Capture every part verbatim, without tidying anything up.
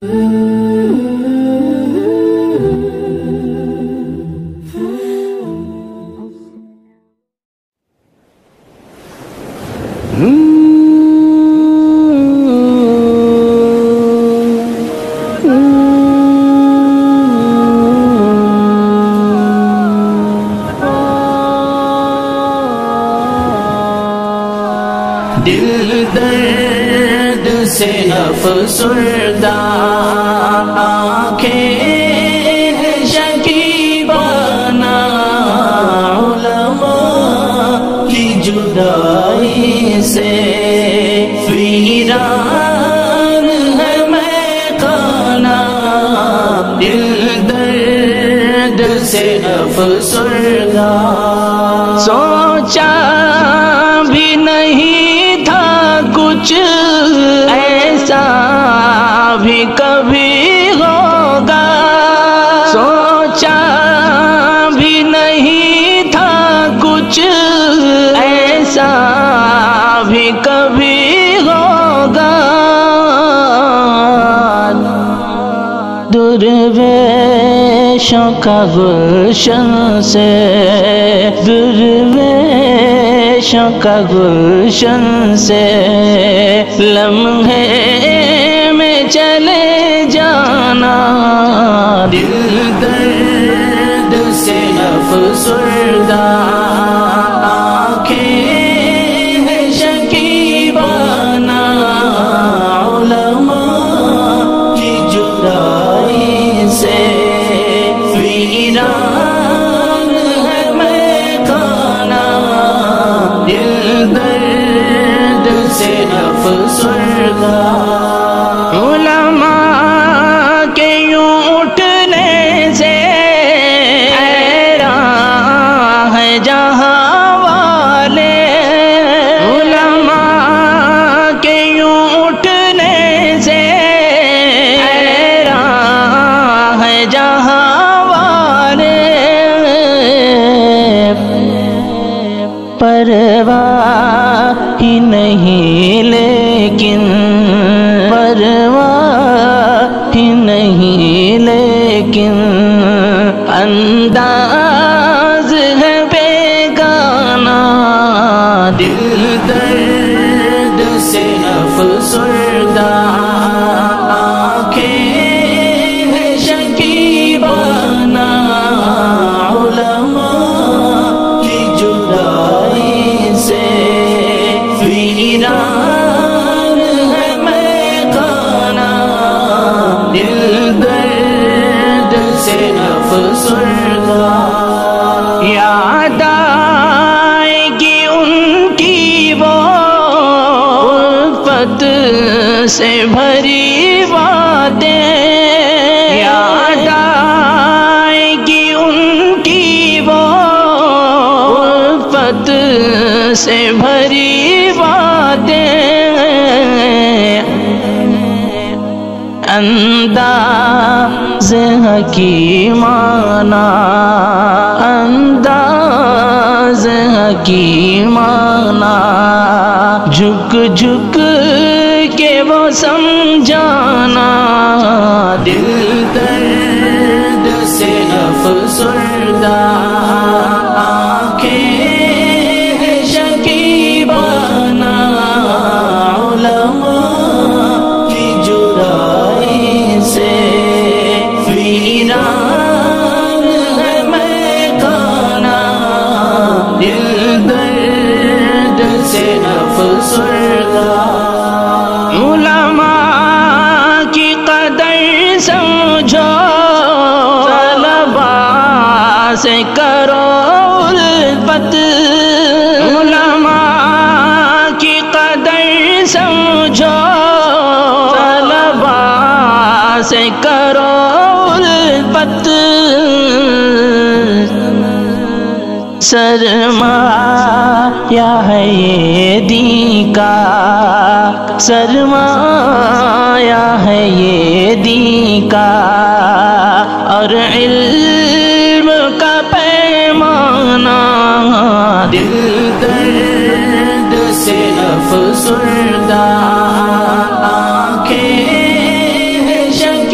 دل درد سے افسردہ آنکھیں شکیبانہ علماء کی جدائی سے ویران ہے میخانہ دل درد سے افسردہ سوچا بھی نہیں تھا کچھ ایسا بھی کبھی ہوگا سوچا بھی نہیں تھا کچھ ایسا بھی کبھی ہوگا درویشوں کا گلشن سے درویشوں کا گلشن سے لمحے میں چلے جانا دل درد سے افسردہ آنکھیں شکیبانہ علماء کی جدائی سے ویران ہے میخانہ دل درد سے افسردہ علماء کے یوں اٹھنے سے حیران ہے جہاں والے علماء کے یوں اٹھنے سے حیران ہے جہاں والے پرواہ ہی نہیں لیکن پرواہ ہی نہیں لیکن انداز ہے بیگانہ دل درد سے افسردہ آنکھیں شکیبانہ علماء کی جدائی سے ویران ہے میخانہ دل درد سے افسردہ یاد آئے گی ان کی وہ الفت سے بھری باتیں یاد آئے گی ان کی وہ الفت سے بھری باتیں انداز حکیمانہ انداز حکیمانہ جھک جھک کے وہ سمجھانا دل درد سے افسردہ آنکھیں شکیبانہ علماء کی جدائی سے ویران ہے میخانہ دل درد سے افسردہ علماء کی قدر سمجھو طلبا سے کرو الفت علماء کی قدر سمجھو طلبا سے کرو الفت سرمایہ ہے یہ دین کا سرمایہ ہے یہ دین کا اور علم کا پیمانہ دل درد سے افسردہ آنکھیں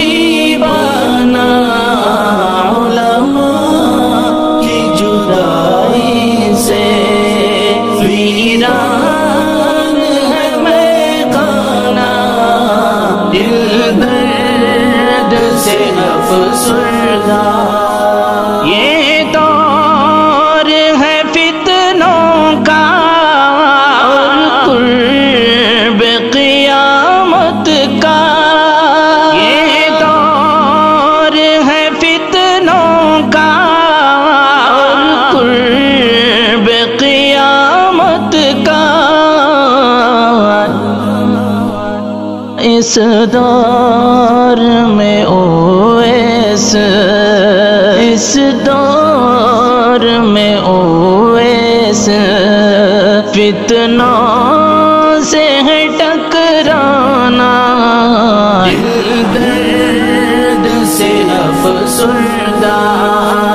درد سے افسردہ، یہ دور ہے فتنوں کا اور قرب قیامت کا، یہ دور ہے فتنوں کا اور قرب قیامت کا۔ اس دور میں اویس، اس دور میں اویس فتنوں سے ہے ٹکرانا، دل درد سے افسردہ،